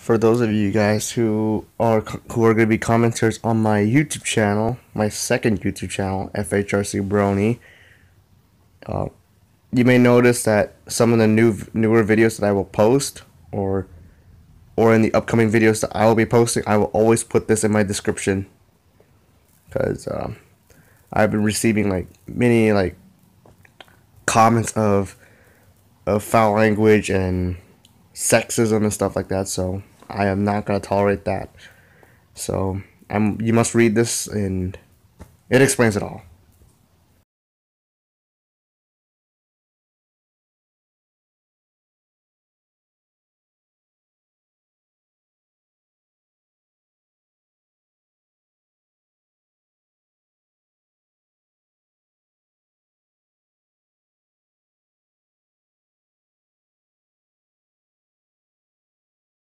For those of you guys who are going to be commenters on my YouTube channel, my second YouTube channel, FHRC Brony, you may notice that some of the newer videos that I will post, or in the upcoming videos that I will be posting, I will always put this in my description, because I've been receiving many comments of foul language and sexism and stuff like that, so I am not gonna tolerate that. So you must read this, and it explains it all.